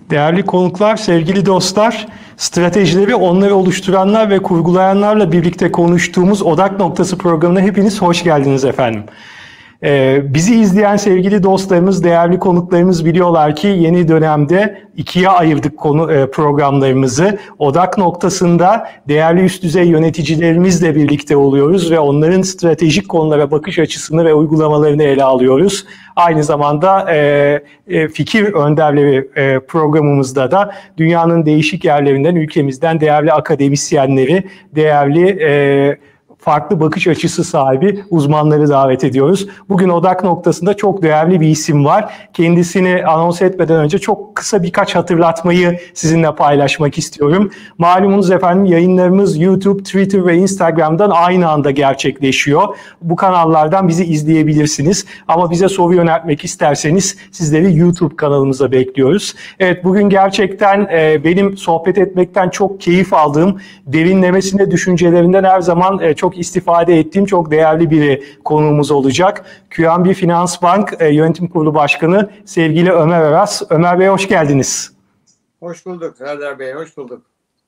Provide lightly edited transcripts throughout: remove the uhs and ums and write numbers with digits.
Değerli konuklar, sevgili dostlar, stratejileri onları oluşturanlar ve kurgulayanlarla birlikte konuştuğumuz Odak Noktası programına hepiniz hoş geldiniz efendim. Bizi izleyen sevgili dostlarımız, değerli konuklarımız biliyorlar ki yeni dönemde ikiye ayırdık programlarımızı. Odak noktasında değerli üst düzey yöneticilerimizle birlikte oluyoruz ve onların stratejik konulara bakış açısını ve uygulamalarını ele alıyoruz. Aynı zamanda fikir önderleri programımızda da dünyanın değişik yerlerinden, ülkemizden değerli akademisyenleri, değerli farklı bakış açısı sahibi uzmanları davet ediyoruz. Bugün odak noktasında çok değerli bir isim var. Kendisini anons etmeden önce çok kısa birkaç hatırlatmayı sizinle paylaşmak istiyorum. Malumunuz efendim yayınlarımız YouTube, Twitter ve Instagram'dan aynı anda gerçekleşiyor. Bu kanallardan bizi izleyebilirsiniz. Ama bize soru yöneltmek isterseniz sizleri YouTube kanalımıza bekliyoruz. Evet, bugün gerçekten benim sohbet etmekten çok keyif aldığım, derinlemesine düşüncelerinden her zaman çok istifade ettiğim çok değerli bir konuğumuz olacak. QNB Finans Bank Yönetim Kurulu Başkanı sevgili Ömer Aras. Ömer Bey hoş geldiniz. Hoş bulduk Serdar Bey, hoş bulduk.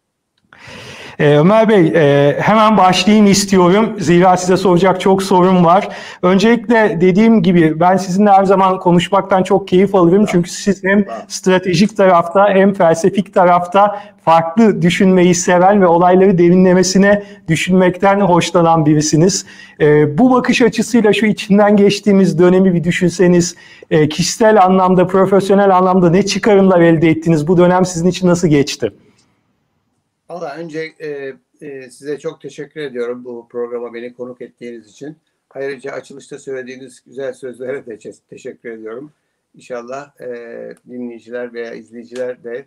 Ömer Bey, hemen başlayayım istiyorum. Zira size soracak çok sorum var. Öncelikle dediğim gibi ben sizinle her zaman konuşmaktan çok keyif alırım. Çünkü siz hem stratejik tarafta hem felsefik tarafta farklı düşünmeyi seven ve olayları derinlemesine düşünmekten hoşlanan birisiniz. Bu bakış açısıyla şu içinden geçtiğimiz dönemi bir düşünseniz, kişisel anlamda, profesyonel anlamda ne çıkarımlar elde ettiniz? Bu dönem sizin için nasıl geçti? Valla önce size çok teşekkür ediyorum bu programa beni konuk ettiğiniz için. Ayrıca açılışta söylediğiniz güzel sözlere de teşekkür ediyorum. İnşallah dinleyiciler veya izleyiciler de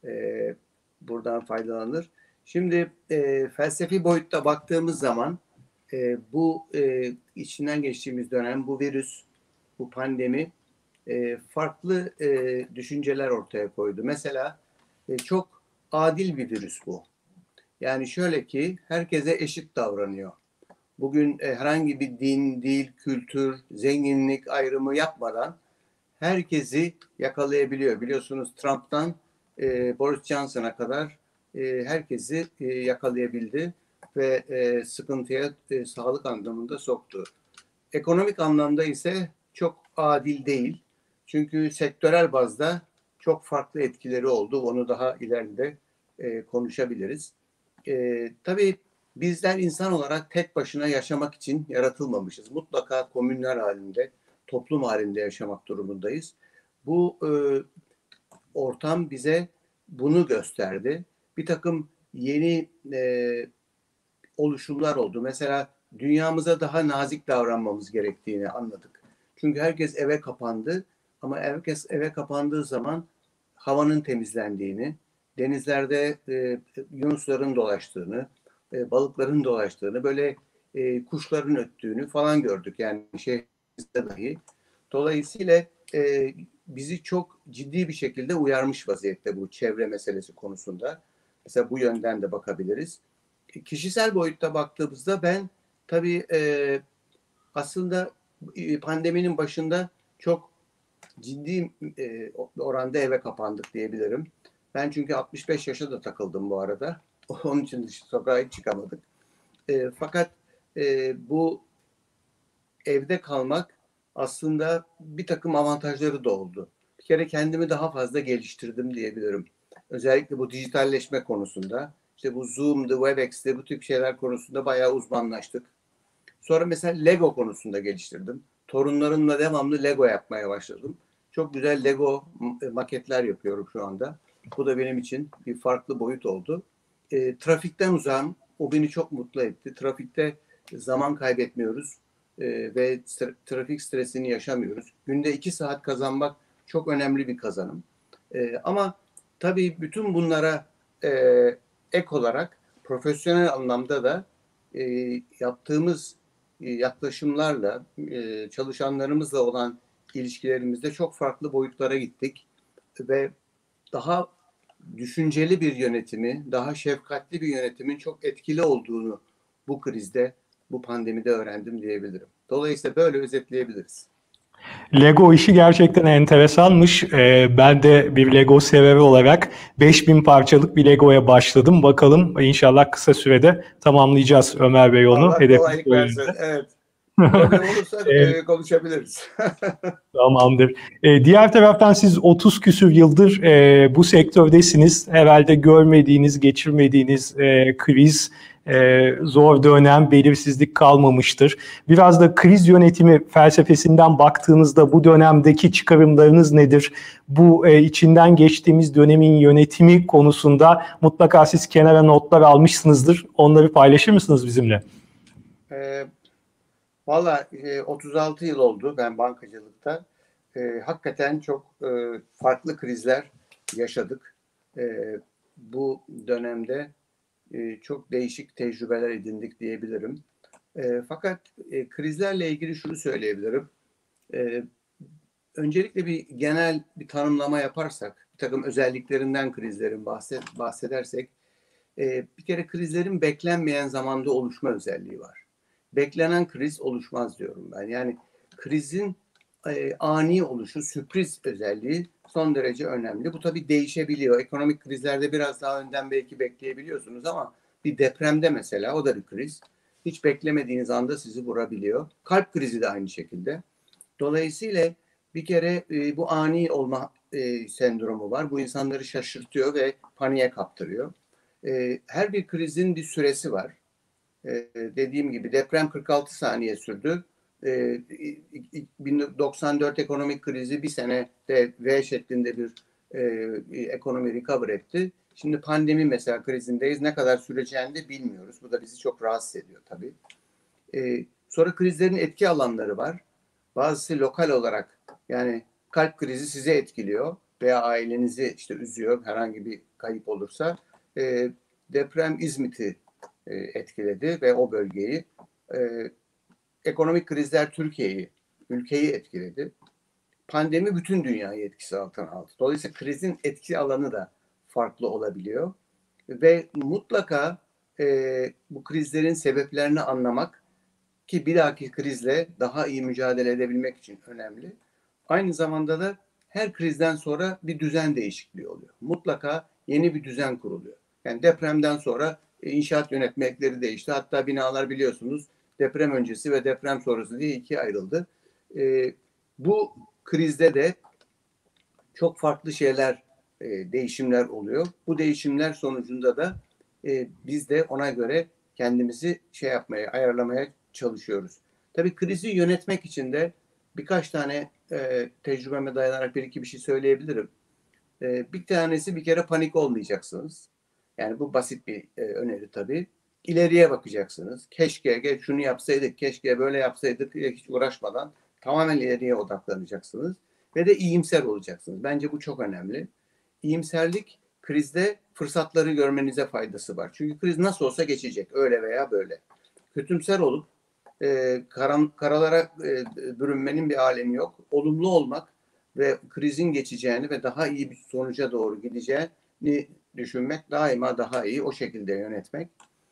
buradan faydalanır. Şimdi felsefi boyutta baktığımız zaman bu içinden geçtiğimiz dönem, bu virüs, bu pandemi farklı düşünceler ortaya koydu. Mesela çok adil bir virüs bu. Yani şöyle ki herkese eşit davranıyor. Bugün herhangi bir din, dil, kültür, zenginlik ayrımı yapmadan herkesi yakalayabiliyor. Biliyorsunuz Trump'tan Boris Johnson'a kadar herkesi yakalayabildi ve sıkıntıya sağlık anlamında soktu. Ekonomik anlamda ise çok adil değil. Çünkü sektörel bazda çok farklı etkileri oldu. Onu daha ileride konuşabiliriz. Tabii bizler insan olarak tek başına yaşamak için yaratılmamışız. Mutlaka komünler halinde, toplum halinde yaşamak durumundayız. Bu ortam bize bunu gösterdi. Bir takım yeni oluşumlar oldu. Mesela dünyamıza daha nazik davranmamız gerektiğini anladık. Çünkü herkes eve kapandı ama herkes eve kapandığı zaman havanın temizlendiğini, denizlerde yunusların dolaştığını, balıkların dolaştığını, böyle kuşların öttüğünü falan gördük. Yani şehrimizde dahi. Dolayısıyla bizi çok ciddi bir şekilde uyarmış vaziyette bu çevre meselesi konusunda. Mesela bu yönden de bakabiliriz. Kişisel boyutta baktığımızda ben tabii aslında pandeminin başında çok ciddi oranda eve kapandık diyebilirim. Ben çünkü 65 yaşa da takıldım bu arada. Onun için sokağa hiç çıkamadık. Fakat bu evde kalmak aslında bir takım avantajları da oldu. Bir kere kendimi daha fazla geliştirdim diyebilirim. Özellikle bu dijitalleşme konusunda. İşte bu Zoom'du, Webex'ti bu tip şeyler konusunda bayağı uzmanlaştık. Sonra mesela Lego konusunda geliştirdim. Torunlarımla devamlı Lego yapmaya başladım. Çok güzel Lego maketler yapıyorum şu anda. Bu da benim için bir farklı boyut oldu. Trafikten uzağım. O beni çok mutlu etti. Trafikte zaman kaybetmiyoruz ve trafik stresini yaşamıyoruz. Günde 2 saat kazanmak çok önemli bir kazanım. Ama tabii bütün bunlara ek olarak profesyonel anlamda da yaptığımız yaklaşımlarla, çalışanlarımızla olan ilişkilerimizde çok farklı boyutlara gittik ve daha düşünceli bir yönetimi, daha şefkatli bir yönetimin çok etkili olduğunu bu krizde, bu pandemide öğrendim diyebilirim. Dolayısıyla böyle özetleyebiliriz. Lego işi gerçekten enteresanmış. Ben de bir Lego severi olarak 5000 parçalık bir Lego'ya başladım. Bakalım inşallah kısa sürede tamamlayacağız Ömer Bey onu. Allah Hedefimiz kolaylık o versin. yönde. Evet. Problem olursa konuşabiliriz. Tamamdır. Diğer taraftan siz 30 küsür yıldır bu sektördesiniz. Herhalde görmediğiniz, geçirmediğiniz kriz, zor dönem, belirsizlik kalmamıştır. Biraz da kriz yönetimi felsefesinden baktığınızda bu dönemdeki çıkarımlarınız nedir? Bu içinden geçtiğimiz dönemin yönetimi konusunda mutlaka siz kenara notlar almışsınızdır. Onları paylaşır mısınız bizimle? e, Valla 36 yıl oldu ben bankacılıkta. Hakikaten çok farklı krizler yaşadık. Bu dönemde çok değişik tecrübeler edindik diyebilirim. Fakat krizlerle ilgili şunu söyleyebilirim. E, Öncelikle bir genel bir tanımlama yaparsak, bir takım özelliklerinden krizlerin bahsedersek, bir kere krizlerin beklenmeyen zamanda oluşma özelliği var. Beklenen kriz oluşmaz diyorum ben. Yani krizin ani oluşu, sürpriz özelliği son derece önemli. Bu tabii değişebiliyor. Ekonomik krizlerde biraz daha önden belki bekleyebiliyorsunuz ama bir depremde mesela o da bir kriz. Hiç beklemediğiniz anda sizi vurabiliyor. Kalp krizi de aynı şekilde. Dolayısıyla bir kere bu ani olma sendromu var. Bu insanları şaşırtıyor ve paniğe kaptırıyor. Her bir krizin bir süresi var. Dediğim gibi deprem 46 saniye sürdü. 1994 ekonomik krizi bir senede V şeklinde bir ekonomi recover etti. Şimdi pandemi mesela krizindeyiz. Ne kadar süreceğini de bilmiyoruz. Bu da bizi çok rahatsız ediyor tabii. Sonra krizlerin etki alanları var. Bazısı lokal olarak yani kalp krizi size etkiliyor veya ailenizi işte üzüyor herhangi bir kayıp olursa. Deprem İzmit'i etkiledi ve o bölgeyi. Ekonomik krizler Türkiye'yi, ülkeyi etkiledi. Pandemi bütün dünyayı etkisi altına aldı. Dolayısıyla krizin etki alanı da farklı olabiliyor. Ve mutlaka bu krizlerin sebeplerini anlamak ki bir dahaki krizle daha iyi mücadele edebilmek için önemli. Aynı zamanda da her krizden sonra bir düzen değişikliği oluyor. Mutlaka yeni bir düzen kuruluyor. Yani depremden sonra inşaat yönetmelikleri değişti. Hatta binalar biliyorsunuz deprem öncesi ve deprem sonrası diye ikiye ayrıldı. Bu krizde de çok farklı şeyler, değişimler oluyor. Bu değişimler sonucunda da biz de ona göre kendimizi ayarlamaya çalışıyoruz. Tabii krizi yönetmek için de birkaç tane tecrübeme dayanarak bir iki bir şey söyleyebilirim. Bir tanesi bir kere panik olmayacaksınız. Yani bu basit bir öneri tabii. İleriye bakacaksınız. Keşke şunu yapsaydık, keşke böyle yapsaydık diye hiç uğraşmadan tamamen ileriye odaklanacaksınız. Ve de iyimser olacaksınız. Bence bu çok önemli. İyimserlik krizde fırsatları görmenize faydası var. Çünkü kriz nasıl olsa geçecek öyle veya böyle. Kötümser olup karalara bürünmenin bir alemi yok. Olumlu olmak ve krizin geçeceğini ve daha iyi bir sonuca doğru gideceğini düşünmek daima daha iyi. O şekilde yönetmek.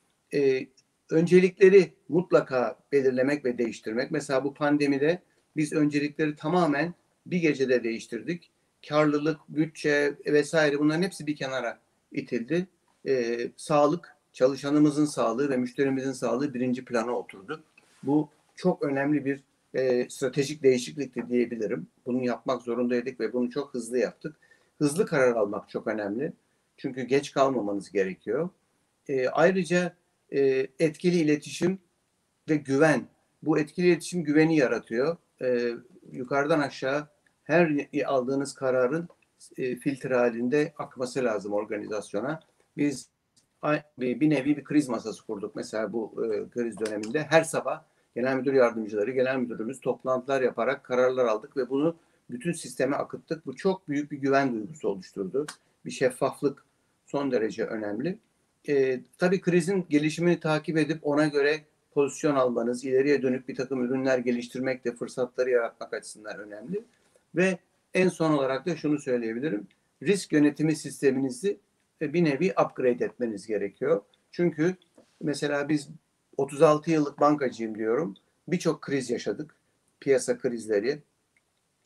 Öncelikleri mutlaka belirlemek ve değiştirmek. Mesela bu pandemide biz öncelikleri tamamen bir gecede değiştirdik. Karlılık, bütçe vesaire bunların hepsi bir kenara itildi. Sağlık, çalışanımızın sağlığı ve müşterimizin sağlığı birinci plana oturdu. Bu çok önemli bir stratejik değişiklikti diyebilirim. Bunu yapmak zorundaydık ve bunu çok hızlı yaptık. Hızlı karar almak çok önemli. Çünkü geç kalmamanız gerekiyor. Ayrıca etkili iletişim ve güven. Bu etkili iletişim güveni yaratıyor. Yukarıdan aşağı her aldığınız kararın filtre halinde akması lazım organizasyona. Biz bir nevi bir kriz masası kurduk mesela bu kriz döneminde. Her sabah genel müdür yardımcıları, genel müdürümüz toplantılar yaparak kararlar aldık ve bunu bütün sisteme akıttık. Bu çok büyük bir güven duygusu oluşturdu. Bir şeffaflık son derece önemli. Tabii krizin gelişimini takip edip ona göre pozisyon almanız, ileriye dönük bir takım ürünler geliştirmek de fırsatları yaratmak açısından önemli. Ve en son olarak da şunu söyleyebilirim. Risk yönetimi sisteminizi bir nevi upgrade etmeniz gerekiyor. Çünkü mesela biz 36 yıllık bankacıyım diyorum. Birçok kriz yaşadık. Piyasa krizleri.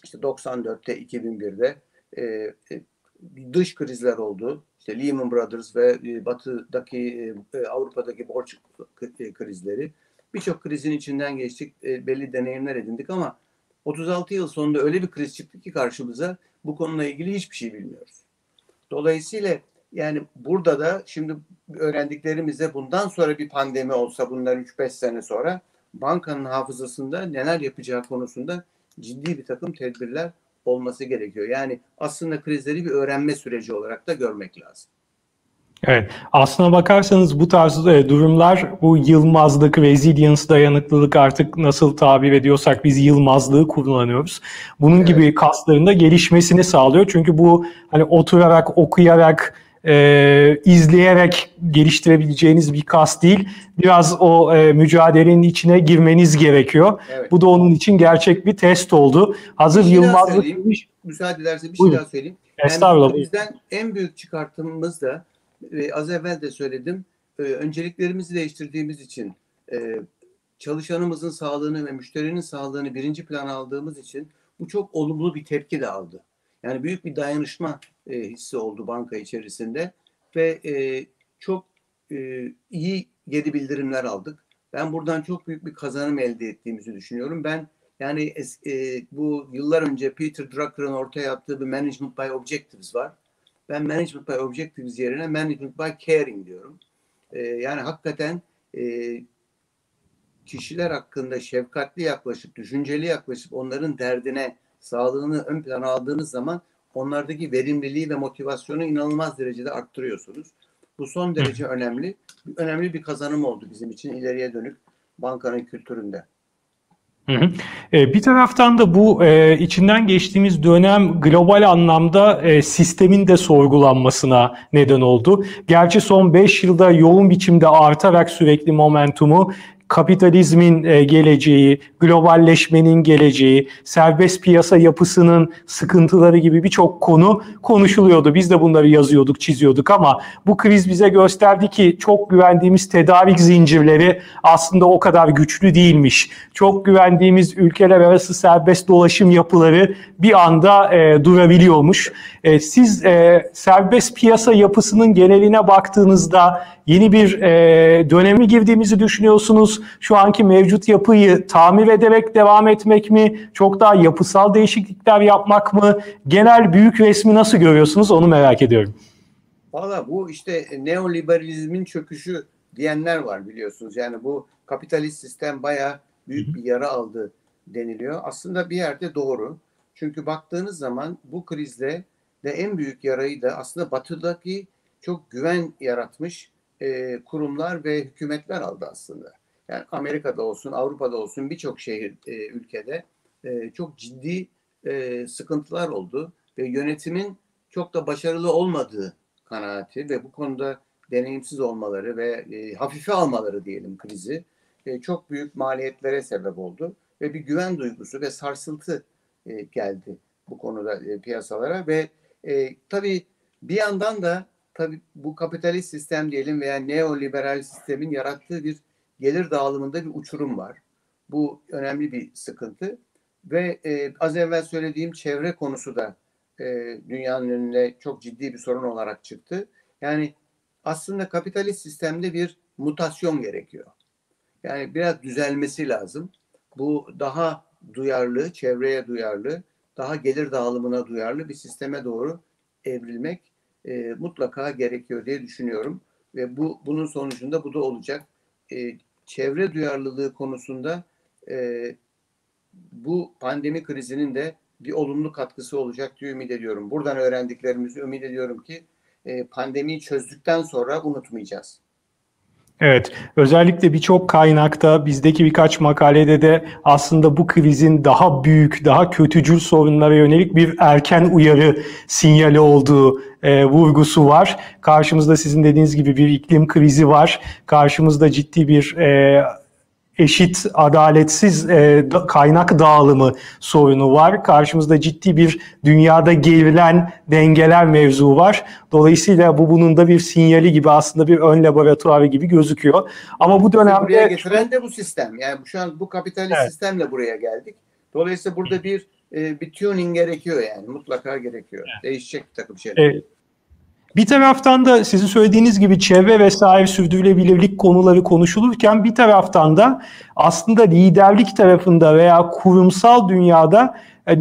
İşte 94'te, 2001'de dış krizler oldu. İşte Lehman Brothers ve batıdaki, Avrupa'daki borç krizleri. Birçok krizin içinden geçtik, belli deneyimler edindik ama 36 yıl sonunda öyle bir kriz çıktı ki karşımıza bu konuyla ilgili hiçbir şey bilmiyoruz. Dolayısıyla yani burada da şimdi öğrendiklerimizle bundan sonra bir pandemi olsa bundan 3-5 sene sonra bankanın hafızasında neler yapacağı konusunda ciddi bir takım tedbirler olması gerekiyor. Yani aslında krizleri bir öğrenme süreci olarak da görmek lazım. Evet, aslına bakarsanız bu tarz durumlar, bu yılmazlık, resilience, dayanıklılık, artık nasıl tabir ediyorsak biz yılmazlığı kullanıyoruz. Bunun gibi kasların da gelişmesini sağlıyor. Çünkü bu hani oturarak, okuyarak, izleyerek geliştirebileceğiniz bir kas değil. Biraz o mücadelenin içine girmeniz gerekiyor. Evet. Bu da onun için gerçek bir test oldu. Hazır yılmazlık demiş. Müsaade ederse bir şey daha söyleyeyim. Estağfurullah. Bizden en büyük çıkartımımız da az evvel de söyledim. Önceliklerimizi değiştirdiğimiz için, çalışanımızın sağlığını ve müşterinin sağlığını birinci plana aldığımız için bu çok olumlu bir tepki de aldı. Yani büyük bir dayanışma hissi oldu banka içerisinde ve çok iyi geri bildirimler aldık. Ben buradan çok büyük bir kazanım elde ettiğimizi düşünüyorum. Ben yani bu yıllar önce Peter Drucker'ın ortaya attığı bir Management by Objectives var. Ben Management by Objectives yerine Management by Caring diyorum. Yani hakikaten kişiler hakkında şefkatli yaklaşıp, düşünceli yaklaşıp onların derdine, sağlığını ön plana aldığınız zaman onlardaki verimliliği ve motivasyonu inanılmaz derecede arttırıyorsunuz. Bu son derece önemli. Önemli bir kazanım oldu bizim için ileriye dönük bankanın kültüründe. Bir taraftan da bu içinden geçtiğimiz dönem global anlamda sistemin de sorgulanmasına neden oldu. Gerçi son 5 yılda yoğun biçimde artarak sürekli momentumu, kapitalizmin geleceği, globalleşmenin geleceği, serbest piyasa yapısının sıkıntıları gibi birçok konu konuşuluyordu. Biz de bunları yazıyorduk, çiziyorduk ama bu kriz bize gösterdi ki çok güvendiğimiz tedarik zincirleri aslında o kadar güçlü değilmiş. Çok güvendiğimiz ülkeler arası serbest dolaşım yapıları bir anda durabiliyormuş. Siz serbest piyasa yapısının geneline baktığınızda yeni bir döneme girdiğimizi düşünüyorsunuz. Şu anki mevcut yapıyı tamir ederek devam etmek mi? Çok daha yapısal değişiklikler yapmak mı? Genel büyük resmi nasıl görüyorsunuz? Onu merak ediyorum. Valla bu işte neoliberalizmin çöküşü diyenler var biliyorsunuz. Yani bu kapitalist sistem bayağı büyük bir yara aldı deniliyor. Aslında bir yerde doğru. Çünkü baktığınız zaman bu krizde de en büyük yarayı da aslında batıdaki çok güven yaratmış kurumlar ve hükümetler aldı aslında. Yani Amerika'da olsun, Avrupa'da olsun birçok ülkede çok ciddi sıkıntılar oldu ve yönetimin çok da başarılı olmadığı kanaati ve bu konuda deneyimsiz olmaları ve hafife almaları diyelim krizi çok büyük maliyetlere sebep oldu ve bir güven duygusu ve sarsıntı geldi bu konuda piyasalara ve tabii bir yandan da tabii bu kapitalist sistem diyelim veya neoliberal sistemin yarattığı bir gelir dağılımında bir uçurum var. Bu önemli bir sıkıntı ve az evvel söylediğim çevre konusu da dünyanın önüne çok ciddi bir sorun olarak çıktı. Yani aslında kapitalist sistemde bir mutasyon gerekiyor. Yani biraz düzelmesi lazım. Bu daha duyarlı, çevreye duyarlı, daha gelir dağılımına duyarlı bir sisteme doğru evrilmek mutlaka gerekiyor diye düşünüyorum. Ve bunun sonucunda bu da olacak. Çevre duyarlılığı konusunda bu pandemi krizinin de bir olumlu katkısı olacak diye ümit ediyorum. Buradan öğrendiklerimizi ümit ediyorum ki pandemiyi çözdükten sonra unutmayacağız. Evet, özellikle birçok kaynakta, bizdeki birkaç makalede de aslında bu krizin daha büyük, daha kötücül sorunlara yönelik bir erken uyarı sinyali olduğu vurgusu var. Karşımızda sizin dediğiniz gibi bir iklim krizi var. Karşımızda ciddi bir eşit, adaletsiz kaynak dağılımı sorunu var. Karşımızda ciddi bir dünyada gerilen dengeler mevzu var. Dolayısıyla bunun da bir sinyali gibi, aslında bir ön laboratuvarı gibi gözüküyor. Ama bu dönemde buraya getiren de bu sistem. Yani şu an bu kapitalist sistemle buraya geldik. Dolayısıyla burada bir bir tuning gerekiyor yani. Mutlaka gerekiyor. Değişecek bir takım şeyler. Evet. Bir taraftan da sizin söylediğiniz gibi çevre vesaire sürdürülebilirlik konuları konuşulurken bir taraftan da aslında liderlik tarafında veya kurumsal dünyada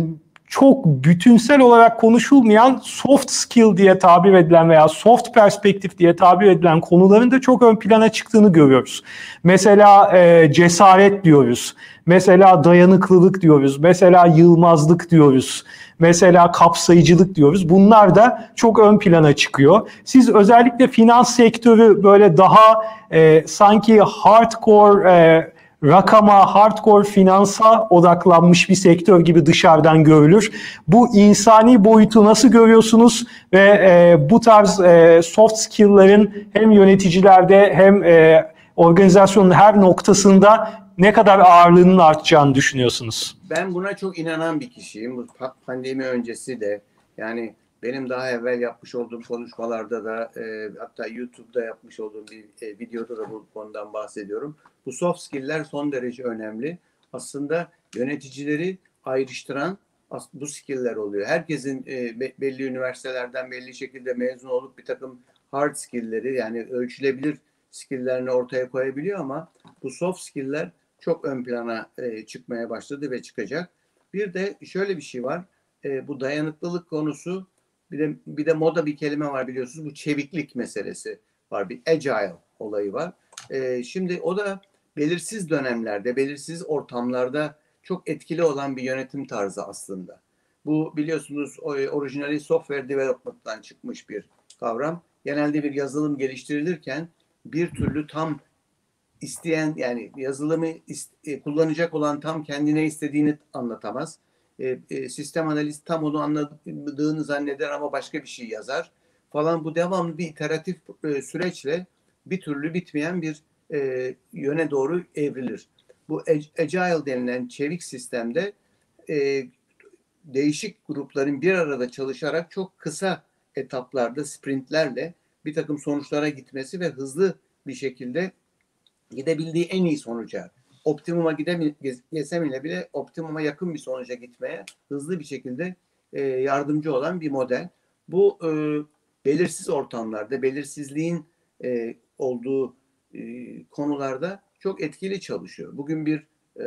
çok bütünsel olarak konuşulmayan soft skill diye tabir edilen veya soft perspektif diye tabir edilen konuların da çok ön plana çıktığını görüyoruz. Mesela cesaret diyoruz. Mesela dayanıklılık diyoruz. Mesela yılmazlık diyoruz. Mesela kapsayıcılık diyoruz. Bunlar da çok ön plana çıkıyor. Siz özellikle finans sektörü böyle daha sanki hardcore rakama, hardcore finansa odaklanmış bir sektör gibi dışarıdan görülür. Bu insani boyutu nasıl görüyorsunuz ve bu tarz soft skill'ların hem yöneticilerde hem organizasyonun her noktasında ne kadar ağırlığının artacağını düşünüyorsunuz? Ben buna çok inanan bir kişiyim. Bu pandemi öncesi de yani benim daha evvel yapmış olduğum konuşmalarda da hatta YouTube'da yapmış olduğum bir videoda da bu konudan bahsediyorum. Bu soft skill'ler son derece önemli. Aslında yöneticileri ayrıştıran bu skill'ler oluyor. Herkesin belli üniversitelerden belli şekilde mezun olup bir takım hard skill'leri yani ölçülebilir skill'lerini ortaya koyabiliyor ama bu soft skill'ler çok ön plana çıkmaya başladı ve çıkacak. Bir de şöyle bir şey var. Bu dayanıklılık konusu bir de moda bir kelime var biliyorsunuz. Bu çeviklik meselesi var. Bir agile olayı var. Şimdi o da belirsiz dönemlerde, belirsiz ortamlarda çok etkili olan bir yönetim tarzı aslında. Bu biliyorsunuz orijinali software development'tan çıkmış bir kavram. Genelde bir yazılım geliştirilirken bir türlü tam isteyen yani yazılımı kullanacak olan tam kendine istediğini anlatamaz. Sistem analist tam onu anladığını zanneder ama başka bir şey yazar falan. Bu devamlı bir iteratif süreçle bir türlü bitmeyen bir yöne doğru evrilir. Bu agile denilen çevik sistemde değişik grupların bir arada çalışarak çok kısa etaplarda, sprintlerle bir takım sonuçlara gitmesi ve hızlı bir şekilde gidebildiği en iyi sonuca, optimuma gidemese bile optimuma yakın bir sonuca gitmeye hızlı bir şekilde yardımcı olan bir model. Bu belirsiz ortamlarda, belirsizliğin olduğu konularda çok etkili çalışıyor. Bugün bir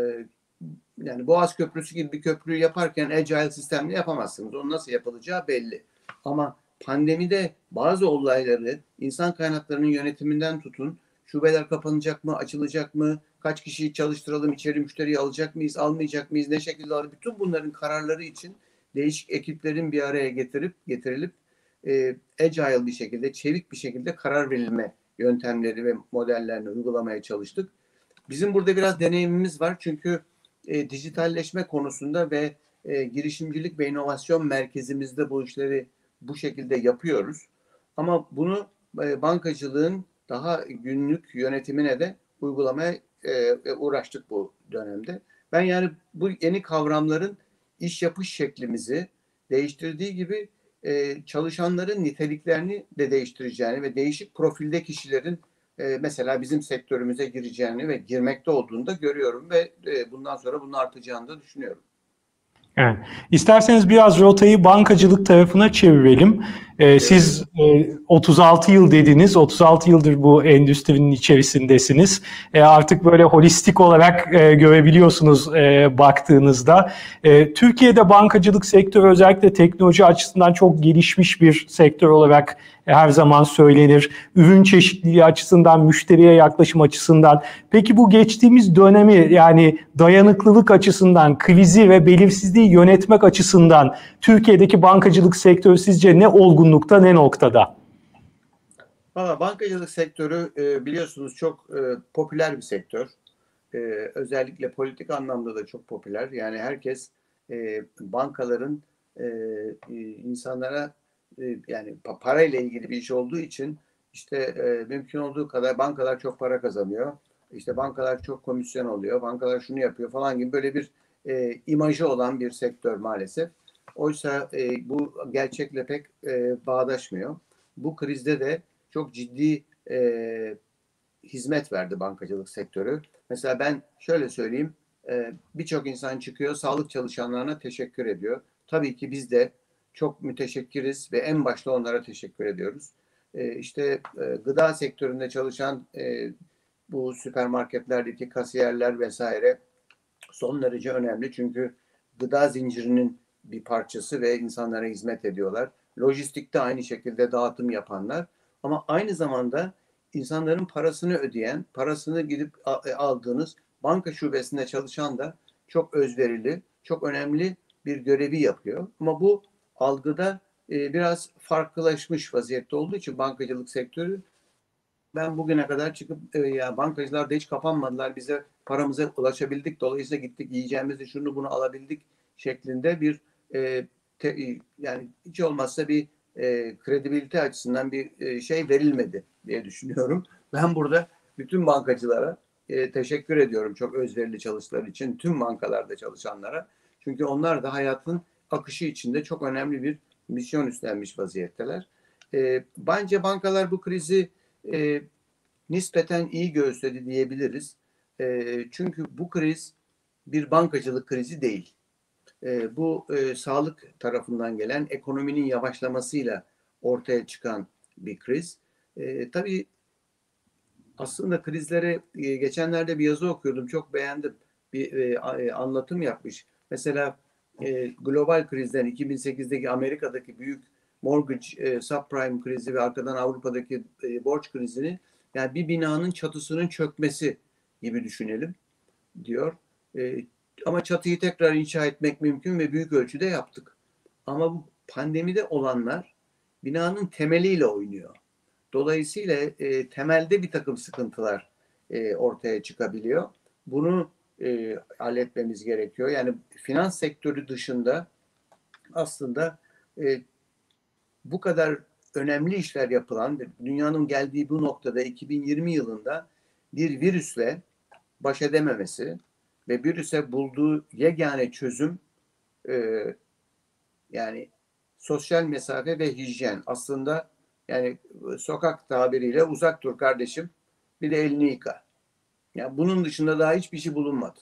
yani Boğaz Köprüsü gibi bir köprüyü yaparken agile sistemle yapamazsınız. Onun nasıl yapılacağı belli. Ama pandemide bazı olayları insan kaynaklarının yönetiminden tutun, şubeler kapanacak mı, açılacak mı, kaç kişiyi çalıştıralım, içeri müşteriyi alacak mıyız, almayacak mıyız, ne şekilde alır, bütün bunların kararları için değişik ekiplerin bir araya getirilip agile bir şekilde, çevik bir şekilde karar verilme yöntemleri ve modellerini uygulamaya çalıştık. Bizim burada biraz deneyimimiz var çünkü dijitalleşme konusunda ve girişimcilik ve inovasyon merkezimizde bu işleri bu şekilde yapıyoruz. Ama bunu bankacılığın daha günlük yönetimine de uygulamaya uğraştık bu dönemde. Ben yani bu yeni kavramların iş yapış şeklimizi değiştirdiği gibi çalışanların niteliklerini de değiştireceğini ve değişik profilde kişilerin mesela bizim sektörümüze gireceğini ve girmekte olduğunu da görüyorum ve bundan sonra bunun artacağını da düşünüyorum. Evet. İsterseniz biraz rotayı bankacılık tarafına çevirelim. Siz 36 yıl dediniz, 36 yıldır bu endüstrinin içerisindesiniz. Artık böyle holistik olarak görebiliyorsunuz baktığınızda. Türkiye'de bankacılık sektörü özellikle teknoloji açısından çok gelişmiş bir sektör olarak her zaman söylenir. Ürün çeşitliliği açısından, müşteriye yaklaşım açısından. Peki bu geçtiğimiz dönemi yani dayanıklılık açısından, krizi ve belirsizliği yönetmek açısından Türkiye'deki bankacılık sektörü sizce ne olgunlukta, ne noktada? Valla bankacılık sektörü biliyorsunuz çok popüler bir sektör. Özellikle politik anlamda da çok popüler. Yani herkes bankaların insanlara yani parayla ilgili bir iş olduğu için işte mümkün olduğu kadar bankalar çok para kazanıyor. İşte bankalar çok komisyon alıyor. Bankalar şunu yapıyor falan gibi böyle bir imajı olan bir sektör maalesef. Oysa bu gerçekle pek bağdaşmıyor. Bu krizde de çok ciddi hizmet verdi bankacılık sektörü. Mesela ben şöyle söyleyeyim. Birçok insan çıkıyor, sağlık çalışanlarına teşekkür ediyor. Tabii ki biz de çok müteşekkiriz ve en başta onlara teşekkür ediyoruz. İşte gıda sektöründe çalışan bu süpermarketlerdeki kasiyerler vesaire son derece önemli. Çünkü gıda zincirinin bir parçası ve insanlara hizmet ediyorlar. Lojistikte aynı şekilde dağıtım yapanlar. Ama aynı zamanda insanların parasını ödeyen, parasını gidip aldığınız banka şubesinde çalışan da çok özverili, çok önemli bir görevi yapıyor. Ama bu algıda biraz farklılaşmış vaziyette olduğu için bankacılık sektörü, ben bugüne kadar çıkıp ya bankacılar da hiç kapanmadılar, bize paramıza ulaşabildik, dolayısıyla gittik yiyeceğimizi şunu bunu alabildik şeklinde bir yani hiç olmazsa bir kredibilite açısından bir şey verilmedi diye düşünüyorum. Ben burada bütün bankacılara teşekkür ediyorum çok özverili çalıştıkları için, tüm bankalarda çalışanlara. Çünkü onlar da hayatın akışı içinde çok önemli bir misyon üstlenmiş vaziyetteler. Bence bankalar bu krizi nispeten iyi göğüsledi diyebiliriz. Çünkü bu kriz bir bankacılık krizi değil. Bu sağlık tarafından gelen ekonominin yavaşlamasıyla ortaya çıkan bir kriz. Tabii aslında krizlere geçenlerde bir yazı okuyordum, çok beğendim. Bir anlatım yapmış. Mesela global krizden 2008'deki Amerika'daki büyük mortgage subprime krizi ve arkadan Avrupa'daki borç krizini, yani bir binanın çatısının çökmesi gibi düşünelim diyor. Ama çatıyı tekrar inşa etmek mümkün ve büyük ölçüde yaptık. Ama bu pandemide olanlar binanın temeliyle oynuyor. Dolayısıyla temelde bir takım sıkıntılar ortaya çıkabiliyor. Bunu halletmemiz gerekiyor. Yani finans sektörü dışında aslında bu kadar önemli işler yapılan, dünyanın geldiği bu noktada 2020 yılında bir virüsle baş edememesi ve virüse bulduğu yegane çözüm yani sosyal mesafe ve hijyen. Aslında yani sokak tabiriyle uzak dur kardeşim, bir de elini yıka. Yani bunun dışında daha hiçbir şey bulunmadı.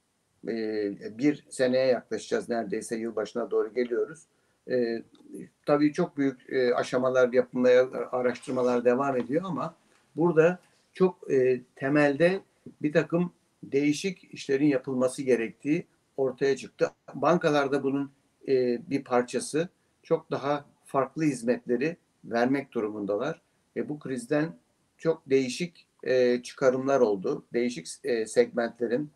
Bir seneye yaklaşacağız, neredeyse yılbaşına doğru geliyoruz. Tabii çok büyük aşamalar yapılmaya, araştırmalar devam ediyor ama burada çok temelde bir takım değişik işlerin yapılması gerektiği ortaya çıktı. Bankalarda bunun bir parçası, çok daha farklı hizmetleri vermek durumundalar. Bu krizden çok değişik çıkarımlar oldu. Değişik segmentlerin,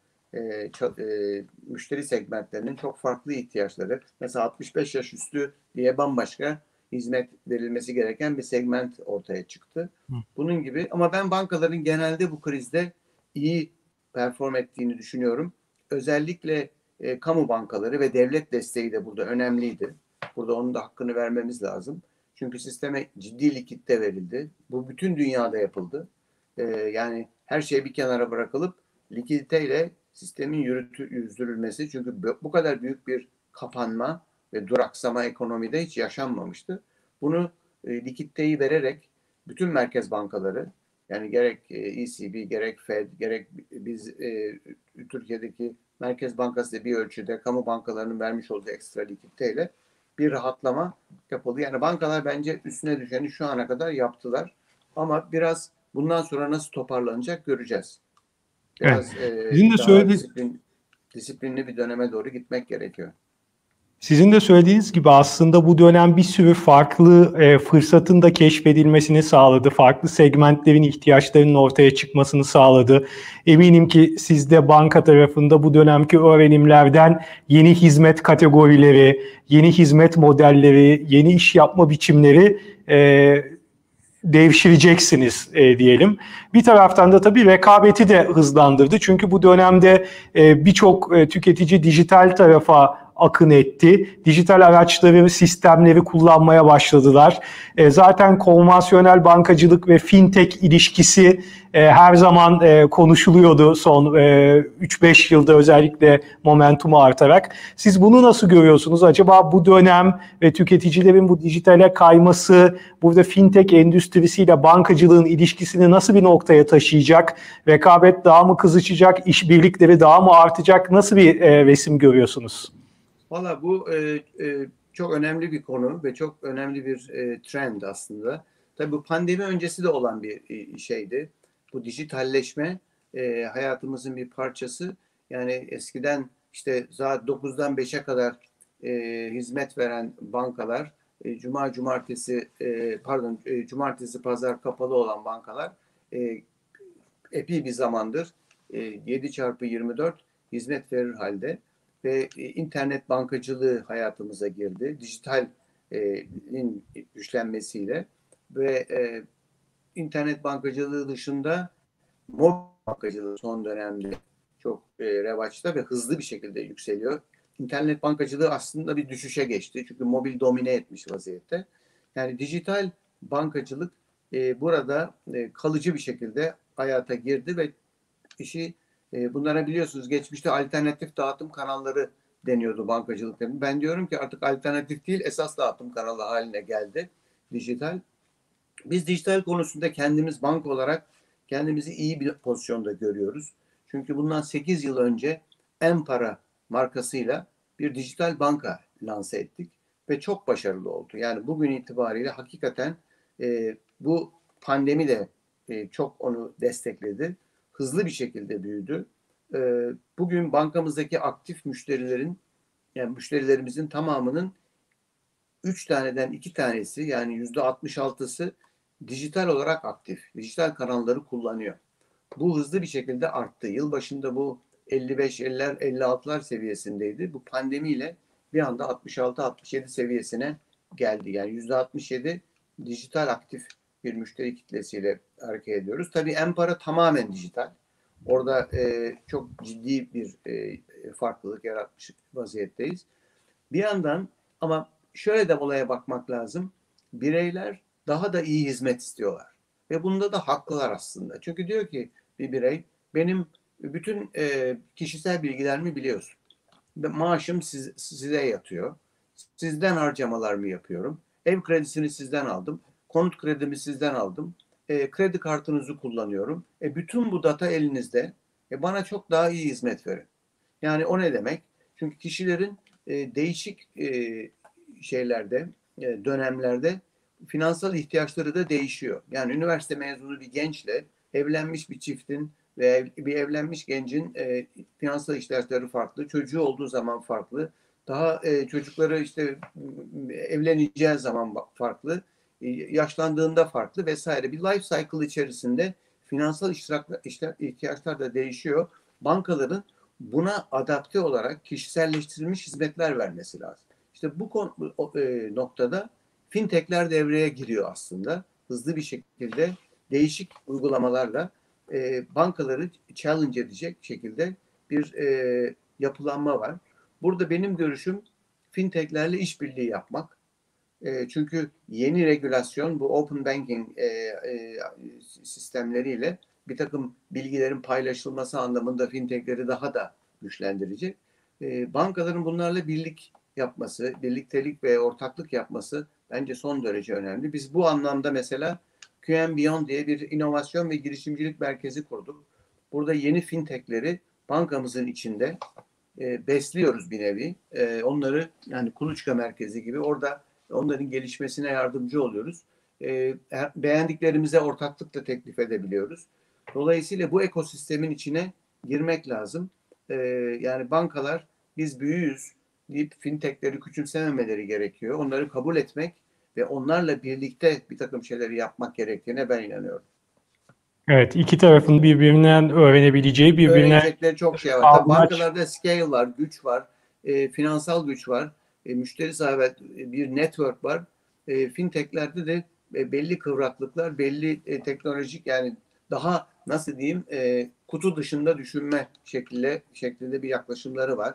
müşteri segmentlerinin çok farklı ihtiyaçları. Mesela 65 yaş üstü diye bambaşka hizmet verilmesi gereken bir segment ortaya çıktı. Bunun gibi, ama ben bankaların genelde bu krizde iyi perform ettiğini düşünüyorum. Özellikle kamu bankaları ve devlet desteği de burada önemliydi. Burada onun da hakkını vermemiz lazım. Çünkü sisteme ciddi likitte verildi. Bu bütün dünyada yapıldı. Yani her şey bir kenara bırakılıp likiditeyle sistemin yüzdürülmesi. Çünkü bu kadar büyük bir kapanma ve duraksama ekonomide hiç yaşanmamıştı. Bunu likiditeyi vererek bütün merkez bankaları, yani gerek ECB, gerek Fed, gerek biz Türkiye'deki Merkez Bankası da bir ölçüde kamu bankalarının vermiş olduğu ekstra likiditeyle bir rahatlama yapıldı. Yani bankalar bence üstüne düşeni şu ana kadar yaptılar. Ama biraz bundan sonra nasıl toparlanacak göreceğiz. Biraz Sizin de daha disiplinli bir döneme doğru gitmek gerekiyor. Sizin de söylediğiniz gibi aslında bu dönem bir sürü farklı fırsatın da keşfedilmesini sağladı. Farklı segmentlerin ihtiyaçlarının ortaya çıkmasını sağladı. Eminim ki siz de banka tarafında bu dönemki öğrenimlerden yeni hizmet kategorileri, yeni hizmet modelleri, yeni iş yapma biçimleri devşireceksiniz diyelim. Bir taraftan da tabii rekabeti de hızlandırdı. Çünkü bu dönemde birçok tüketici dijital tarafa akın etti. Dijital araçları, sistemleri kullanmaya başladılar. Zaten konvansiyonel bankacılık ve fintech ilişkisi her zaman konuşuluyordu son 3-5 yılda, özellikle momentumu artarak. Siz bunu nasıl görüyorsunuz? Acaba bu dönem ve tüketicilerin bu dijitale kayması burada fintech endüstrisiyle bankacılığın ilişkisini nasıl bir noktaya taşıyacak? Rekabet daha mı kızışacak? İşbirlikleri daha mı artacak? Nasıl bir resim görüyorsunuz? Valla bu çok önemli bir konu ve çok önemli bir trend aslında. Tabii bu pandemi öncesi de olan bir şeydi. Bu dijitalleşme hayatımızın bir parçası. Yani eskiden işte saat 9'dan 5'e kadar hizmet veren bankalar, cumartesi pazar kapalı olan bankalar epey bir zamandır 7x24 hizmet verir halde ve internet bankacılığı hayatımıza girdi. Dijitalin güçlenmesiyle ve internet bankacılığı dışında mobil bankacılığı son dönemde çok revaçta ve hızlı bir şekilde yükseliyor. İnternet bankacılığı aslında bir düşüşe geçti. Çünkü mobil domine etmiş vaziyette. Yani dijital bankacılık burada kalıcı bir şekilde hayata girdi ve işi bunlara biliyorsunuz geçmişte alternatif dağıtım kanalları deniyordu bankacılıkta. Ben diyorum ki artık alternatif değil, esas dağıtım kanalı haline geldi dijital. Biz dijital konusunda kendimiz banka olarak kendimizi iyi bir pozisyonda görüyoruz. Çünkü bundan 8 yıl önce M-Para markasıyla bir dijital banka lanse ettik ve çok başarılı oldu. Yani bugün itibariyle hakikaten bu pandemi de çok onu destekledi. Hızlı bir şekilde büyüdü. Bugün bankamızdaki aktif müşterilerimizin tamamının 3 taneden 2 tanesi, yani %66'sı dijital olarak aktif. Dijital kanalları kullanıyor. Bu hızlı bir şekilde arttı. Yıl başında bu 55'ler, 56'lar seviyesindeydi. Bu pandemiyle bir anda 66-67 seviyesine geldi. Yani %67 dijital aktif bir müşteri kitlesiyle hareket ediyoruz. Tabii M-Para tamamen dijital. Orada çok ciddi bir farklılık yaratmış vaziyetteyiz. Bir yandan ama şöyle de olaya bakmak lazım. Bireyler daha da iyi hizmet istiyorlar. Ve bunda da haklılar aslında. Çünkü diyor ki bir birey, benim bütün kişisel bilgilerimi biliyorsun. Maaşım size yatıyor. Sizden harcamalarımı yapıyorum. Ev kredisini sizden aldım. Konut kredimi sizden aldım. Kredi kartınızı kullanıyorum. Bütün bu data elinizde. Bana çok daha iyi hizmet verin. Yani o ne demek? Çünkü kişilerin değişik şeylerde, dönemlerde finansal ihtiyaçları da değişiyor. Yani üniversite mezunu bir gençle evlenmiş bir çiftin ve bir evlenmiş gencin finansal ihtiyaçları farklı. Çocuğu olduğu zaman farklı. Daha çocukları işte evleneceği zaman farklı. Yaşlandığında farklı vesaire. Bir life cycle içerisinde finansal ihtiyaçlar da değişiyor. Bankaların buna adapte olarak kişiselleştirilmiş hizmetler vermesi lazım. İşte bu noktada fintechler devreye giriyor aslında. Hızlı bir şekilde değişik uygulamalarla bankaları challenge edecek şekilde bir yapılanma var. Burada benim görüşüm fintechlerle işbirliği yapmak. Çünkü yeni regülasyon bu open banking sistemleriyle bir takım bilgilerin paylaşılması anlamında fintechleri daha da güçlendirecek. Bankaların bunlarla birlik yapması, birliktelik ve ortaklık yapması bence son derece önemli. Biz bu anlamda mesela QM Beyond diye bir inovasyon ve girişimcilik merkezi kurduk. Burada yeni fintechleri bankamızın içinde besliyoruz bir nevi. Onları yani kuluçka merkezi gibi orada onların gelişmesine yardımcı oluyoruz. Beğendiklerimize ortaklık da teklif edebiliyoruz. Dolayısıyla bu ekosistemin içine girmek lazım. Yani bankalar biz büyüğüz deyip fintechleri küçümsememeleri gerekiyor. Onları kabul etmek ve onlarla birlikte bir takım şeyleri yapmak gerektiğine ben inanıyorum. Evet, iki tarafın birbirinden öğrenebileceği, birbirine Öğrenecekleri çok şey var. Tabii almaç. bankalarda scale var, güç var, finansal güç var, müşteri sahibi bir network var. Fintechlerde de belli kıvraklıklar, belli teknolojik yani daha nasıl diyeyim kutu dışında düşünme şeklinde bir yaklaşımları var.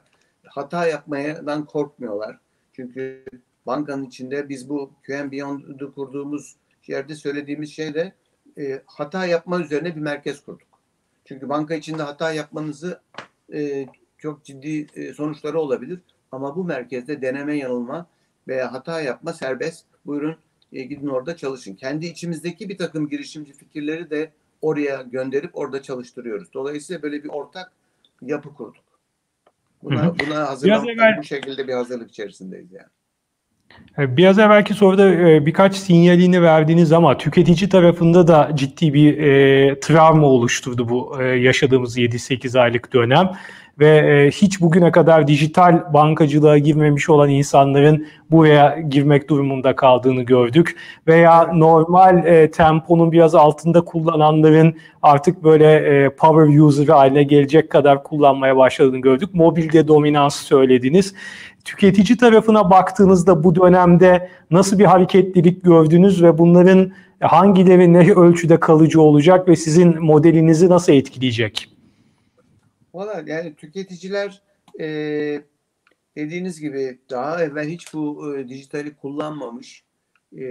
hata yapmadan korkmuyorlar. Çünkü bankanın içinde biz bu QM kurduğumuz yerde söylediğimiz şey de hata yapma üzerine bir merkez kurduk. Çünkü banka içinde hata yapmanızı çok ciddi sonuçları olabilir. Ama bu merkezde deneme yanılma veya hata yapma serbest. Buyurun gidin orada çalışın. Kendi içimizdeki bir takım girişimci fikirleri de oraya gönderip orada çalıştırıyoruz. Dolayısıyla böyle bir ortak yapı kurduk. Hı hı. Buna Biraz hazırlanmak, evvel bu şekilde bir hazırlık içerisindeyiz yani. Biraz evvelki soruda birkaç sinyalini verdiniz ama tüketici tarafında da ciddi bir travma oluşturdu bu yaşadığımız 7-8 aylık dönem ve hiç bugüne kadar dijital bankacılığa girmemiş olan insanların buraya girmek durumunda kaldığını gördük veya Evet. normal temponun biraz altında kullananların artık böyle power user haline gelecek kadar kullanmaya başladığını gördük. Mobilde dominans söylediniz. Tüketici tarafına baktığınızda bu dönemde nasıl bir hareketlilik gördünüz ve bunların hangileri ne ölçüde kalıcı olacak ve sizin modelinizi nasıl etkileyecek? Valla yani tüketiciler e, dediğiniz gibi daha evvel hiç bu dijitali kullanmamış e,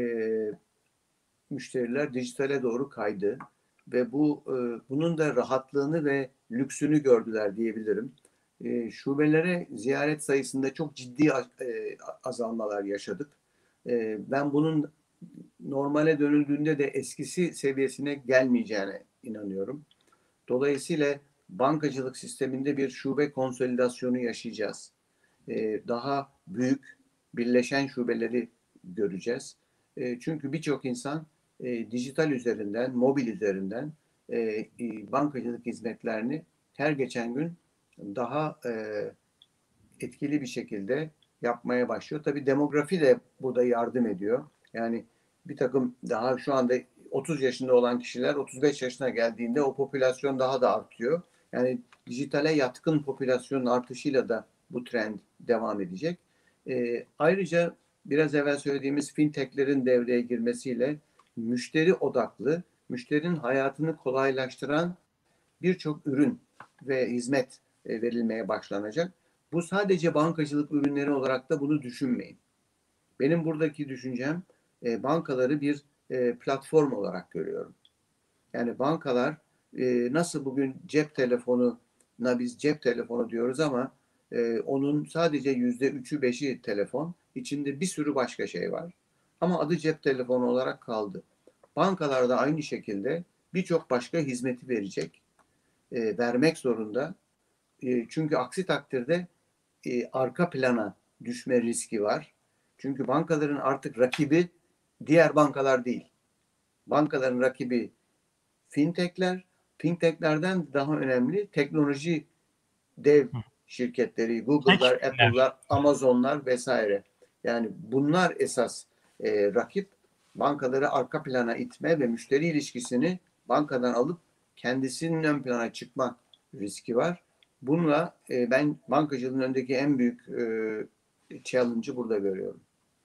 müşteriler dijitale doğru kaydı ve bunun da rahatlığını ve lüksünü gördüler diyebilirim. Şubelere ziyaret sayısında çok ciddi azalmalar yaşadık. Ben bunun normale dönüldüğünde de eskisi seviyesine gelmeyeceğine inanıyorum. Dolayısıyla bankacılık sisteminde bir şube konsolidasyonu yaşayacağız. Daha büyük birleşen şubeleri göreceğiz. Çünkü birçok insan dijital üzerinden, mobil üzerinden bankacılık hizmetlerini her geçen gün daha etkili bir şekilde yapmaya başlıyor. Tabii demografi de burada yardım ediyor. Yani bir takım daha şu anda 30 yaşında olan kişiler 35 yaşına geldiğinde o popülasyon daha da artıyor. Yani dijitale yatkın popülasyonun artışıyla da bu trend devam edecek. Ayrıca biraz evvel söylediğimiz fintechlerin devreye girmesiyle müşteri odaklı, müşterinin hayatını kolaylaştıran birçok ürün ve hizmet verilmeye başlanacak. Bu sadece bankacılık ürünleri olarak da bunu düşünmeyin. Benim buradaki düşüncem bankaları bir platform olarak görüyorum. Yani bankalar nasıl bugün cep telefonuna biz cep telefonu diyoruz ama onun sadece %3'ü 5'i telefon. İçinde bir sürü başka şey var. Ama adı cep telefonu olarak kaldı. Bankalar da aynı şekilde birçok başka hizmeti verecek, vermek zorunda. Çünkü aksi takdirde arka plana düşme riski var. Çünkü bankaların artık rakibi diğer bankalar değil. Bankaların rakibi fintechler, fintechlerden daha önemli teknoloji dev şirketleri, Google'lar, Tekfiller. Apple'lar, Amazon'lar vesaire. Yani bunlar esas rakip. Bankaları arka plana itme ve müşteri ilişkisini bankadan alıp kendisinin ön plana çıkma riski var. Bununla ben bankacılığın önündeki en büyük challenge'ı burada görüyorum.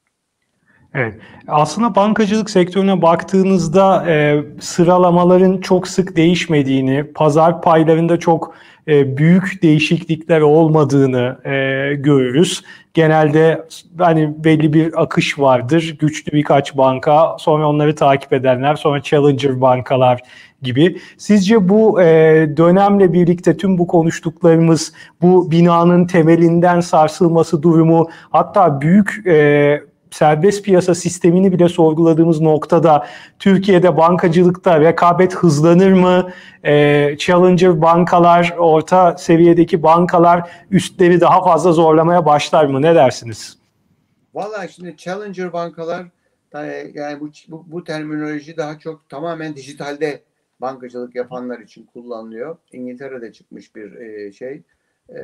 Evet. Aslında bankacılık sektörüne baktığınızda sıralamaların çok sık değişmediğini, pazar paylarında çok büyük değişiklikler olmadığını görürüz. Genelde hani belli bir akış vardır. Güçlü birkaç banka, sonra onları takip edenler, sonra challenger bankalar gibi. Sizce bu dönemle birlikte tüm bu konuştuklarımız, bu binanın temelinden sarsılması durumu, hatta büyük serbest piyasa sistemini bile sorguladığımız noktada Türkiye'de bankacılıkta rekabet hızlanır mı? Challenger bankalar, orta seviyedeki bankalar üstleri daha fazla zorlamaya başlar mı? Ne dersiniz? Vallahi şimdi challenger bankalar yani bu terminoloji daha çok tamamen dijitalde bankacılık yapanlar için kullanılıyor. İngiltere'de çıkmış bir şey. E,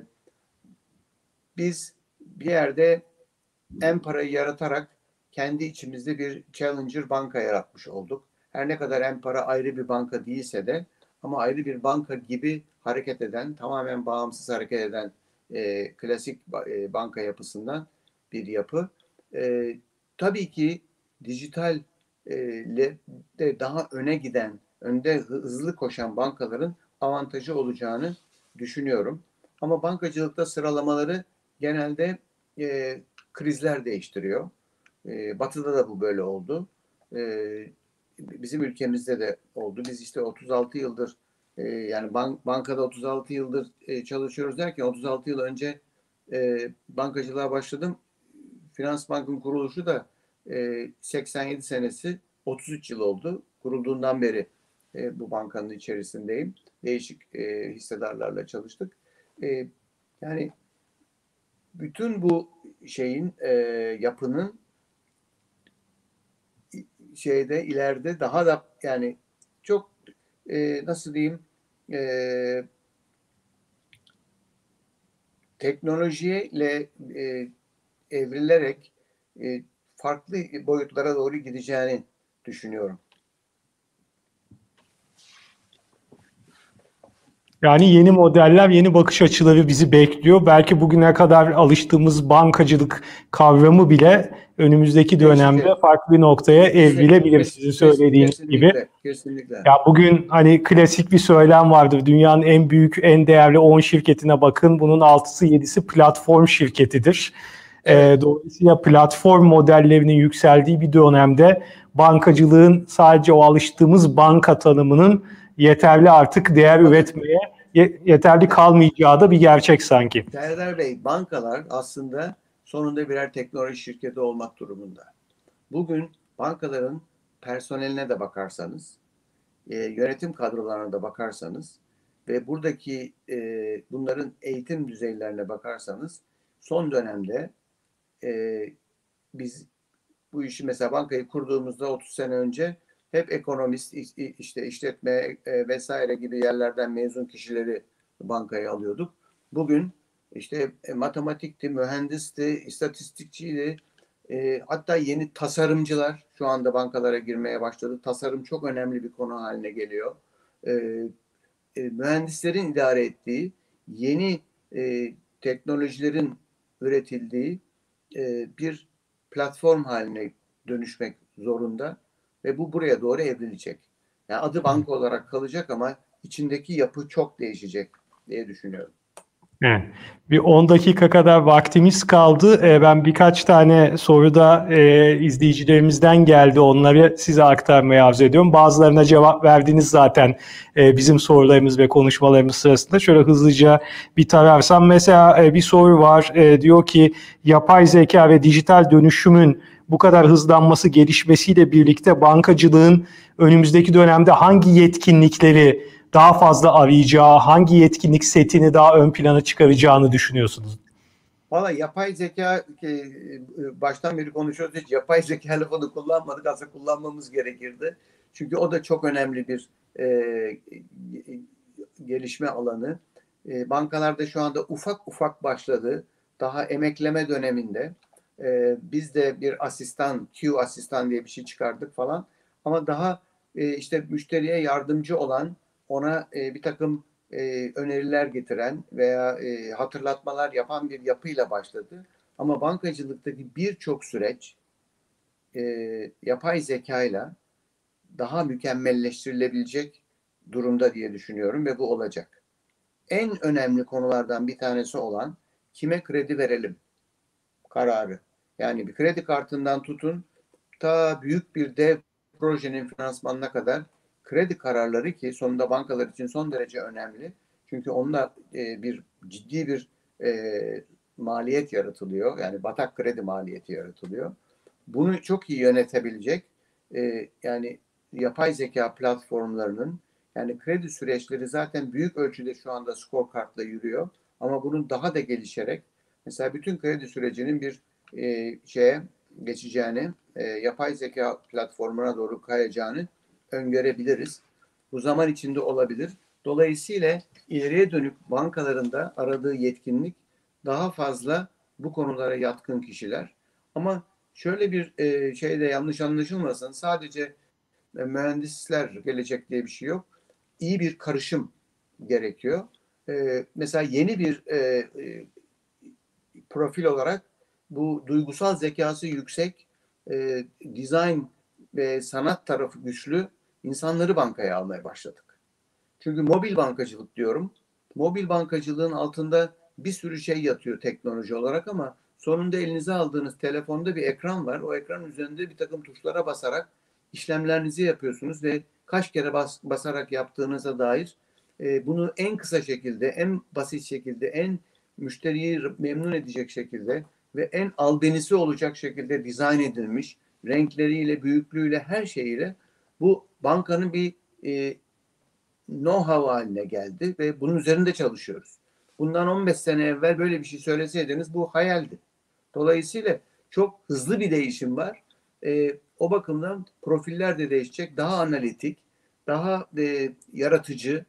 Biz bir yerde en parayı yaratarak kendi içimizde bir challenger banka yaratmış olduk. Her ne kadar en para ayrı bir banka değilse de ama ayrı bir banka gibi hareket eden, tamamen bağımsız hareket eden klasik banka yapısından bir yapı. E, tabii ki dijital de daha öne giden, önde hızlı koşan bankaların avantajı olacağını düşünüyorum. Ama bankacılıkta sıralamaları genelde krizler değiştiriyor. Batı'da da bu böyle oldu. E, Bizim ülkemizde de oldu. Biz işte 36 yıldır yani bankada 36 yıldır çalışıyoruz derken 36 yıl önce bankacılığa başladım. Finans Bank'ın kuruluşu da 87 senesi 33 yıl oldu. Kurulduğundan beri bu bankanın içerisindeyim. Değişik hissedarlarla çalıştık. Yani bütün bu şeyin yapının ileride daha da yani çok nasıl diyeyim teknolojiyle evrilerek farklı boyutlara doğru gideceğini düşünüyorum. Yani yeni modeller, yeni bakış açıları bizi bekliyor. Belki bugüne kadar alıştığımız bankacılık kavramı bile önümüzdeki dönemde Değişecek. farklı bir noktaya evrilebilir sizin söylediğiniz gibi. Kesinlikle, kesinlikle. Ya bugün hani klasik bir söylem vardır. Dünyanın en büyük, en değerli 10 şirketine bakın. Bunun 6'sı 7'si platform şirketidir. Evet. Dolayısıyla platform modellerinin yükseldiği bir dönemde bankacılığın sadece o alıştığımız banka tanımının yeterli artık değer Bakın üretmeye yeterli kalmayacağı da bir gerçek sanki. Serdar Bey, bankalar aslında sonunda birer teknoloji şirketi olmak durumunda. Bugün bankaların personeline de bakarsanız, yönetim kadrolarına da bakarsanız ve buradaki bunların eğitim düzeylerine bakarsanız son dönemde e, biz bu işi mesela bankayı kurduğumuzda 30 sene önce hep ekonomist, işte işletme vesaire gibi yerlerden mezun kişileri bankaya alıyorduk. Bugün işte matematikti, mühendisti, istatistikçiydi, hatta yeni tasarımcılar şu anda bankalara girmeye başladı. Tasarım çok önemli bir konu haline geliyor. E, Mühendislerin idare ettiği yeni teknolojilerin üretildiği bir platform haline dönüşmek zorunda ve bu buraya doğru evrilecek. Yani adı banka olarak kalacak ama içindeki yapı çok değişecek diye düşünüyorum. Evet. Bir 10 dakika kadar vaktimiz kaldı. Ben birkaç tane soru da izleyicilerimizden geldi. Onları size aktarmayı arzu ediyorum. Bazılarına cevap verdiniz zaten bizim sorularımız ve konuşmalarımız sırasında. Şöyle hızlıca bir tararsam. Mesela bir soru var. Diyor ki yapay zeka ve dijital dönüşümün bu kadar hızlanması, gelişmesiyle birlikte bankacılığın önümüzdeki dönemde hangi yetkinlikleri daha fazla arayacağı, hangi yetkinlik setini daha ön plana çıkaracağını düşünüyorsunuz? Valla yapay zeka baştan beri konuşuyoruz. Hiç yapay zeka lafını kullanmadık. Aslında kullanmamız gerekirdi. Çünkü o da çok önemli bir gelişme alanı. Bankalarda şu anda ufak ufak başladı. Daha emekleme döneminde. Biz de bir asistan, Q asistan diye bir şey çıkardık falan. Ama daha işte müşteriye yardımcı olan, ona bir takım öneriler getiren veya hatırlatmalar yapan bir yapıyla başladı. Ama bankacılıktaki birçok süreç yapay zekayla daha mükemmelleştirilebilecek durumda diye düşünüyorum ve bu olacak. En önemli konulardan bir tanesi olan kime kredi verelim kararı. Yani bir kredi kartından tutun ta büyük bir dev projenin finansmanına kadar kredi kararları ki sonunda bankalar için son derece önemli. Çünkü onunla bir ciddi bir maliyet yaratılıyor. Yani batak kredi maliyeti yaratılıyor. Bunu çok iyi yönetebilecek yani yapay zeka platformlarının yani kredi süreçleri zaten büyük ölçüde şu anda scorecard'la yürüyor. Ama bunun daha da gelişerek mesela bütün kredi sürecinin bir şeye geçeceğini, yapay zeka platformuna doğru kayacağını öngörebiliriz. Bu zaman içinde olabilir. Dolayısıyla ileriye dönük bankalarında aradığı yetkinlik daha fazla bu konulara yatkın kişiler. Ama şöyle bir şey de yanlış anlaşılmasın. Sadece mühendisler gelecek diye bir şey yok. İyi bir karışım gerekiyor. Mesela yeni bir profil olarak bu duygusal zekası yüksek, dizayn ve sanat tarafı güçlü insanları bankaya almaya başladık. Çünkü mobil bankacılık diyorum. mobil bankacılığın altında bir sürü şey yatıyor teknoloji olarak ama sonunda elinize aldığınız telefonda bir ekran var. O ekran üzerinde bir takım tuşlara basarak işlemlerinizi yapıyorsunuz ve kaç kere basarak yaptığınıza dair bunu en kısa şekilde, en basit şekilde, en müşteriyi memnun edecek şekilde ve en albenisi olacak şekilde dizayn edilmiş, renkleriyle, büyüklüğüyle, her şeyiyle bu bankanın bir know-how haline geldi ve bunun üzerinde çalışıyoruz. Bundan 15 sene evvel böyle bir şey söyleseydiniz bu hayaldi. Dolayısıyla çok hızlı bir değişim var. O bakımdan profiller de değişecek. Daha analitik, daha yaratıcı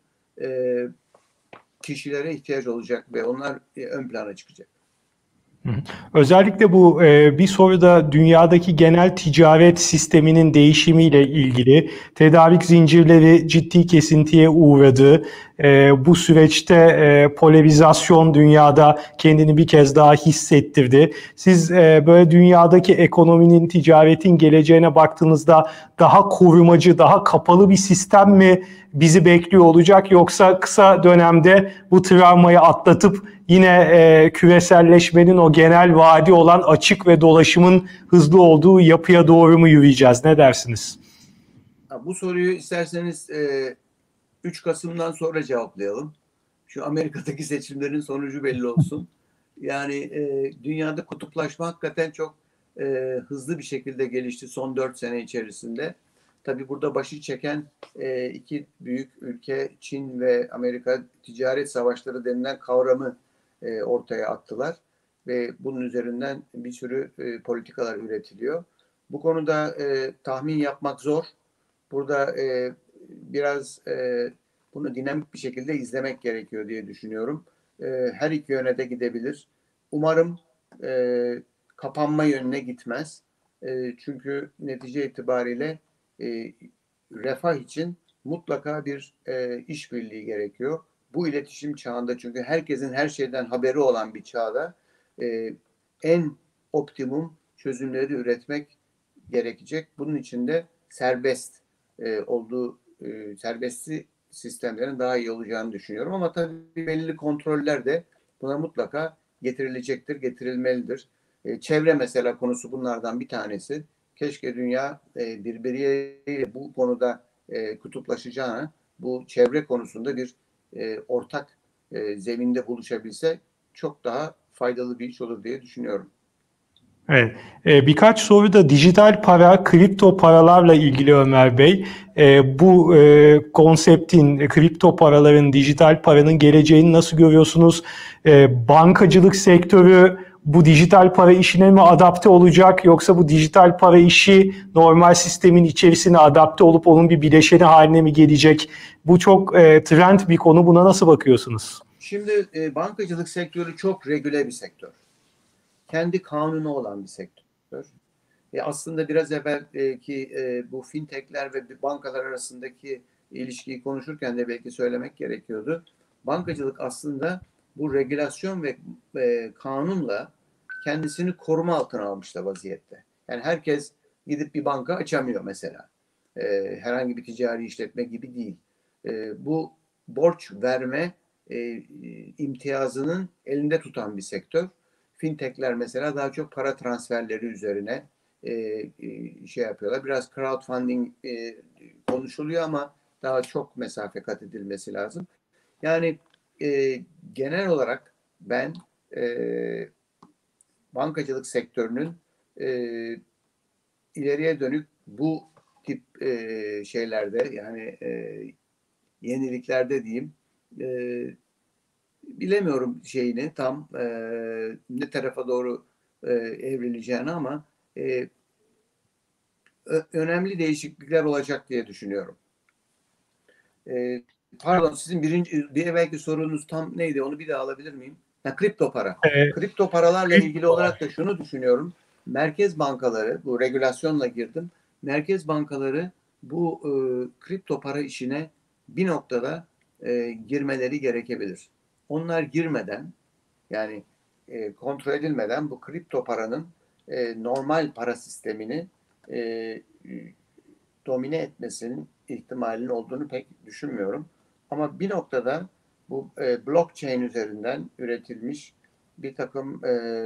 kişilere ihtiyaç olacak ve onlar ön plana çıkacak. Özellikle bu bir soruda dünyadaki genel ticaret sisteminin değişimiyle ilgili, tedarik zincirleri ciddi kesintiye uğradı. Bu süreçte polarizasyon dünyada kendini bir kez daha hissettirdi. Siz böyle dünyadaki ekonominin, ticaretin geleceğine baktığınızda daha korumacı, daha kapalı bir sistem mi bizi bekliyor olacak, yoksa kısa dönemde bu travmayı atlatıp yine küreselleşmenin o genel vaadi olan açık ve dolaşımın hızlı olduğu yapıya doğru mu yürüyeceğiz? Ne dersiniz? Bu soruyu isterseniz 3 Kasım'dan sonra cevaplayalım. Şu Amerika'daki seçimlerin sonucu belli olsun. Yani dünyada kutuplaşma hakikaten çok hızlı bir şekilde gelişti son 4 sene içerisinde. Tabii burada başı çeken iki büyük ülke Çin ve Amerika ticaret savaşları denilen kavramı ortaya attılar. Ve bunun üzerinden bir sürü politikalar üretiliyor. Bu konuda tahmin yapmak zor. Burada biraz bunu dinamik bir şekilde izlemek gerekiyor diye düşünüyorum. Her iki yöne de gidebilir. Umarım kapanma yönüne gitmez. Çünkü netice itibariyle refah için mutlaka bir işbirliği gerekiyor. Bu iletişim çağında, çünkü herkesin her şeyden haberi olan bir çağda en optimum çözümleri üretmek gerekecek. Bunun için de serbest serbestli sistemlerin daha iyi olacağını düşünüyorum. Ama tabii belli kontroller de buna mutlaka getirilecektir, getirilmelidir. Çevre mesela konusu bunlardan bir tanesi. Keşke dünya birbiriyle bu konuda kutuplaşacağına bu çevre konusunda bir ortak zeminde buluşabilse çok daha faydalı bir iş olur diye düşünüyorum. Evet. Birkaç soru da dijital para, kripto paralarla ilgili Ömer Bey. Bu konseptin, kripto paraların, dijital paranın geleceğini nasıl görüyorsunuz? Bankacılık sektörü bu dijital para işine mi adapte olacak, yoksa bu dijital para işi normal sistemin içerisine adapte olup onun bir bileşeni haline mi gelecek? Bu çok trend bir konu. Buna nasıl bakıyorsunuz? Şimdi bankacılık sektörü çok regüle bir sektör. Kendi kanunu olan bir sektör. Aslında biraz evvelki bu fintechler ve bankalar arasındaki ilişkiyi konuşurken de belki söylemek gerekiyordu. Bankacılık aslında bu regülasyon ve kanunla kendisini koruma altına almış da vaziyette. Yani herkes gidip bir banka açamıyor mesela. Herhangi bir ticari işletme gibi değil. Bu borç verme imtiyazının elinde tutan bir sektör. Fintech'ler mesela daha çok para transferleri üzerine şey yapıyorlar. Biraz crowdfunding konuşuluyor ama daha çok mesafe kat edilmesi lazım. Yani genel olarak ben bankacılık sektörünün e, ileriye dönük bu tip şeylerde, yani yeniliklerde diyeyim, e, bilemiyorum şeyini tam ne tarafa doğru evrileceğini ama önemli değişiklikler olacak diye düşünüyorum. Pardon, sizin bir evvelki sorunuz tam neydi? Onu bir daha alabilir miyim? Kripto para. Kripto paralarla ilgili Kripto. olarak da şunu düşünüyorum. Merkez bankaları, bu regülasyonla girdim. Merkez bankaları bu kripto para işine bir noktada girmeleri gerekebilir. Onlar girmeden, yani kontrol edilmeden bu kripto paranın normal para sistemini domine etmesinin ihtimalinin olduğunu pek düşünmüyorum. Ama bir noktada Bu blockchain üzerinden üretilmiş bir takım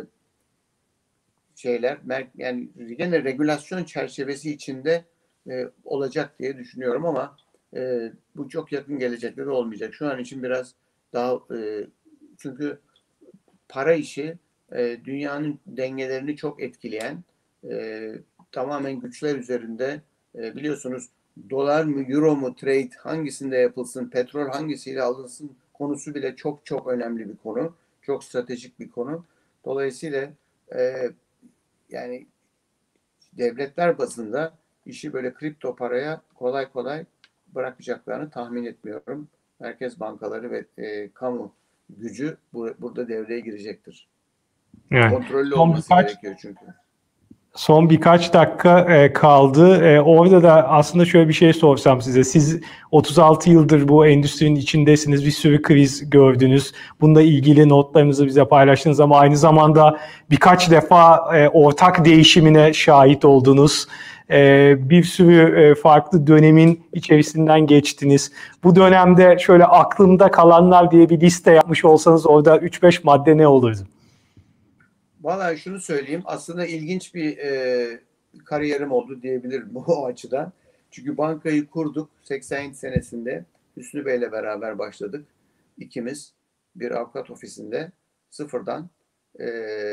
şeyler, yani yine regülasyon çerçevesi içinde olacak diye düşünüyorum ama bu çok yakın gelecekte de olmayacak. Şu an için biraz daha çünkü para işi dünyanın dengelerini çok etkileyen, tamamen güçler üzerinde, biliyorsunuz, dolar mı euro mu trade hangisinde yapılsın, petrol hangisiyle alınsın konusu bile çok çok önemli bir konu. Çok stratejik bir konu. Dolayısıyla e, yani devletler bazında işi böyle kripto paraya kolay kolay bırakacaklarını tahmin etmiyorum. Merkez bankaları ve kamu gücü burada devreye girecektir. Evet. Kontrollü Son olması birkaç gerekiyor çünkü. Son birkaç dakika kaldı. Orada da aslında şöyle bir şey sorsam size. Siz 36 yıldır bu endüstrinin içindesiniz. Bir sürü kriz gördünüz. Bununla ilgili notlarınızı bize paylaştınız ama aynı zamanda birkaç defa ortak değişimine şahit oldunuz. Bir sürü farklı dönemin içerisinden geçtiniz. Bu dönemde şöyle aklımda kalanlar diye bir liste yapmış olsanız orada 3-5 madde ne olurdu? Vallahi şunu söyleyeyim. Aslında ilginç bir kariyerim oldu diyebilirim bu o açıdan. Çünkü bankayı kurduk 87 senesinde. Hüsnü Bey'le beraber başladık. İkimiz bir avukat ofisinde sıfırdan e,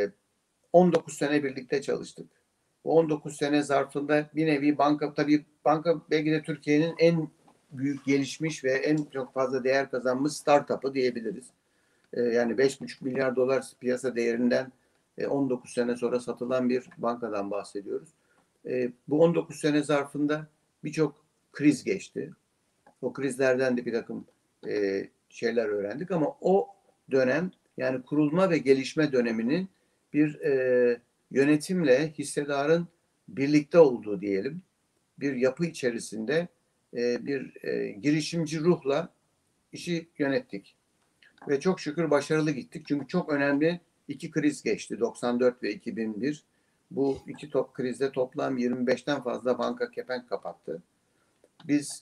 19 sene birlikte çalıştık. Bu 19 sene zarfında bir nevi banka, tabii banka belki de Türkiye'nin en büyük gelişmiş ve en çok fazla değer kazanmış startup'ı diyebiliriz. Yani 5,5 milyar dolar piyasa değerinden 19 sene sonra satılan bir bankadan bahsediyoruz. Bu 19 sene zarfında birçok kriz geçti. O krizlerden de bir takım şeyler öğrendik ama o dönem, yani kurulma ve gelişme döneminin bir yönetimle hissedarın birlikte olduğu diyelim bir yapı içerisinde bir girişimci ruhla işi yönettik. Ve çok şükür başarılı gittik. Çünkü çok önemli iki kriz geçti. 94 ve 2001. Bu iki krizde toplam 25'ten fazla banka kepenk kapattı. Biz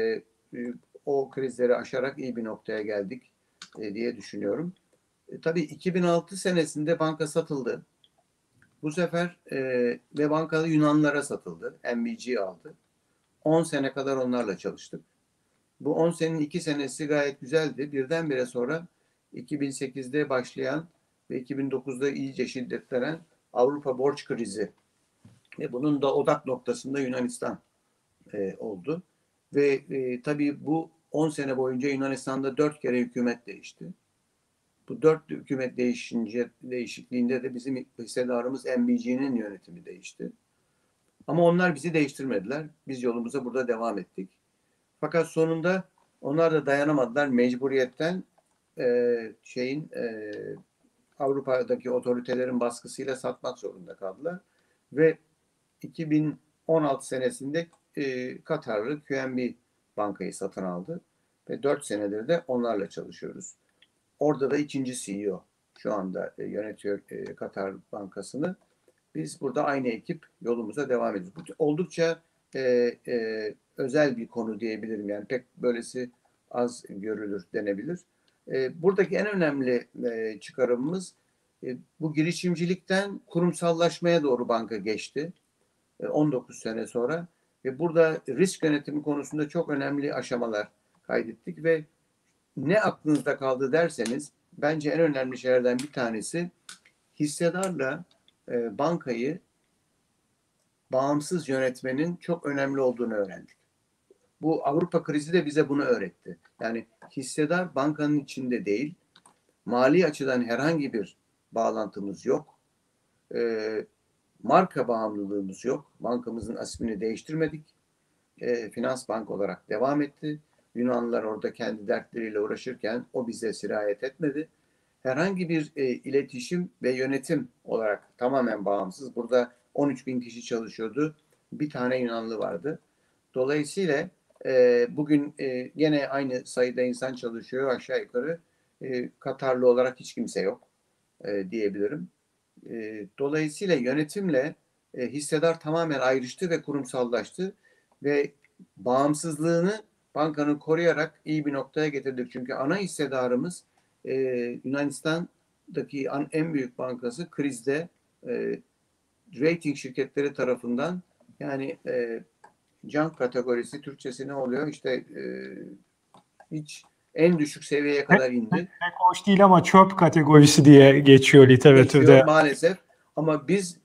o krizleri aşarak iyi bir noktaya geldik diye düşünüyorum. Tabii 2006 senesinde banka satıldı. Bu sefer ve banka Yunanlara satıldı. NBG aldı. 10 sene kadar onlarla çalıştık. Bu 10 senenin 2 senesi gayet güzeldi. Birdenbire sonra 2008'de başlayan ve 2009'da iyice şiddetlenen Avrupa borç krizi ve bunun da odak noktasında Yunanistan oldu. Ve tabii bu 10 sene boyunca Yunanistan'da 4 kere hükümet değişti. Bu 4 hükümet değişikliğinde de bizim hissedarımız NBG'nin yönetimi değişti. Ama onlar bizi değiştirmediler. Biz yolumuza burada devam ettik. Fakat sonunda onlar da dayanamadılar. Mecburiyetten şeyin Avrupa'daki otoritelerin baskısıyla satmak zorunda kaldılar. Ve 2016 senesinde Katarlı QNB bankayı satın aldı. Ve 4 senedir de onlarla çalışıyoruz. Orada da ikinci CEO şu anda yönetiyor Katar Bankası'nı. Biz burada aynı ekip yolumuza devam ediyoruz. Bu oldukça e, özel bir konu diyebilirim. Yani pek böylesi az görülür denebilir. Buradaki en önemli çıkarımımız bu girişimcilikten kurumsallaşmaya doğru banka geçti. 19 sene sonra ve burada risk yönetimi konusunda çok önemli aşamalar kaydettik ve ne aklınızda kaldı derseniz bence en önemli şeylerden bir tanesi hissedarla bankayı bağımsız yönetmenin çok önemli olduğunu öğrendik. Bu Avrupa krizi de bize bunu öğretti. Yani hissedar bankanın içinde değil, mali açıdan herhangi bir bağlantımız yok. Marka bağımlılığımız yok. Bankamızın ismini değiştirmedik. Finans bank olarak devam etti. Yunanlılar orada kendi dertleriyle uğraşırken o bize sirayet etmedi. Herhangi bir iletişim ve yönetim olarak tamamen bağımsız. Burada 13 bin kişi çalışıyordu. Bir tane Yunanlı vardı. Dolayısıyla bugün yine aynı sayıda insan çalışıyor aşağı yukarı. Katarlı olarak hiç kimse yok diyebilirim. Dolayısıyla yönetimle hissedar tamamen ayrıştı ve kurumsallaştı ve bağımsızlığını bankanı koruyarak iyi bir noktaya getirdik. Çünkü ana hissedarımız Yunanistan'daki en büyük bankası krizde rating şirketleri tarafından, yani junk kategorisi, Türkçesi ne oluyor? İşte hiç en düşük seviyeye kadar indi. Pek hoş değil ama çöp kategorisi diye geçiyor literatürde. Geçiyor maalesef. Ama biz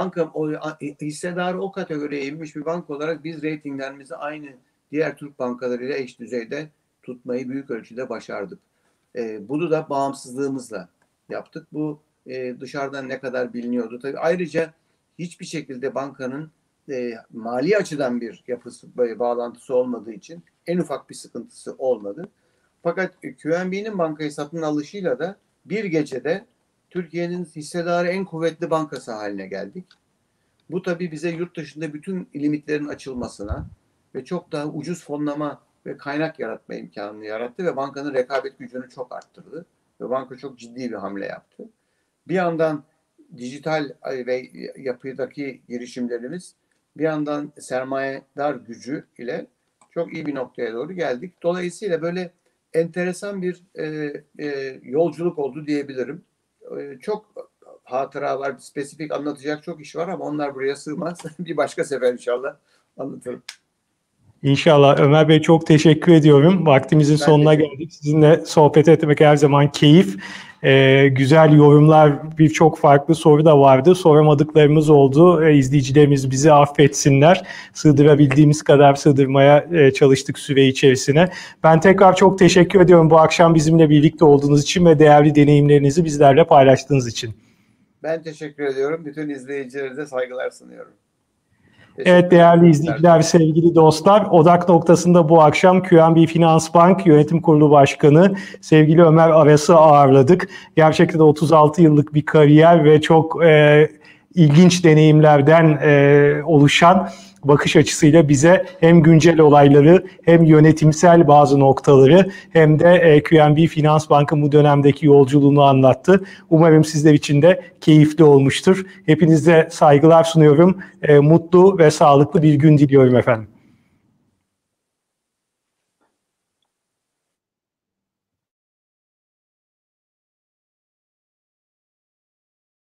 hissedarı o kategoriye inmiş bir banka olarak biz reytinglerimizi aynı diğer Türk bankalarıyla eş düzeyde tutmayı büyük ölçüde başardık. Bunu da bağımsızlığımızla yaptık. Bu dışarıdan ne kadar biliniyordu. Tabii ayrıca hiçbir şekilde bankanın mali açıdan bir yapısı, bağlantısı olmadığı için en ufak bir sıkıntısı olmadı. Fakat QNB'nin bankayı satın alışıyla da bir gecede Türkiye'nin hissedarı en kuvvetli bankası haline geldik. Bu tabii bize yurt dışında bütün limitlerin açılmasına ve çok daha ucuz fonlama ve kaynak yaratma imkanını yarattı ve bankanın rekabet gücünü çok arttırdı. Ve banka çok ciddi bir hamle yaptı. Bir yandan dijital ve yapıdaki girişimlerimiz, bir yandan sermayedar gücü ile çok iyi bir noktaya doğru geldik. Dolayısıyla böyle enteresan bir yolculuk oldu diyebilirim. Çok hatıra var, spesifik anlatacak çok iş var ama onlar buraya sığmaz. Bir başka sefer inşallah anlatırım. İnşallah. Ömer Bey, çok teşekkür ediyorum. Vaktimizin sonuna geldik. Sizinle sohbet etmek her zaman keyif. Güzel yorumlar, birçok farklı soru da vardı. Soramadıklarımız oldu. İzleyicilerimiz bizi affetsinler. Sığdırabildiğimiz kadar sığdırmaya çalıştık süre içerisine. Ben tekrar çok teşekkür ediyorum bu akşam bizimle birlikte olduğunuz için ve değerli deneyimlerinizi bizlerle paylaştığınız için. Ben teşekkür ediyorum. Bütün izleyicilerinize saygılar sunuyorum. Evet değerli izleyiciler, sevgili dostlar, odak noktasında bu akşam QNB Finans Bank Yönetim Kurulu Başkanı sevgili Ömer Aras'ı ağırladık. Gerçekten de 36 yıllık bir kariyer ve çok ilginç deneyimlerden oluşan bakış açısıyla bize hem güncel olayları hem yönetimsel bazı noktaları hem de QNB Finans Bank'ın bu dönemdeki yolculuğunu anlattı. Umarım sizler için de keyifli olmuştur. Hepinize saygılar sunuyorum. Mutlu ve sağlıklı bir gün diliyorum efendim.